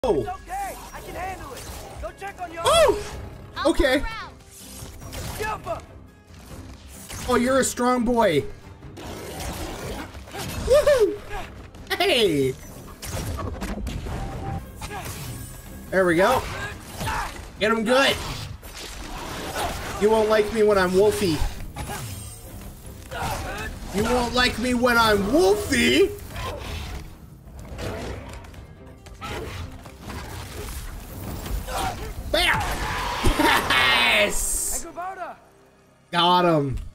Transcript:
Oh. It's okay. I can handle it. Go check on your. Oh. Okay. Jumper. Oh, you're a strong boy. Woohoo! Hey. There we go. Get him good. You won't like me when I'm Wolfie. You won't like me when I'm Wolfie. Bam! Yes! Hey, Kubota. Got him.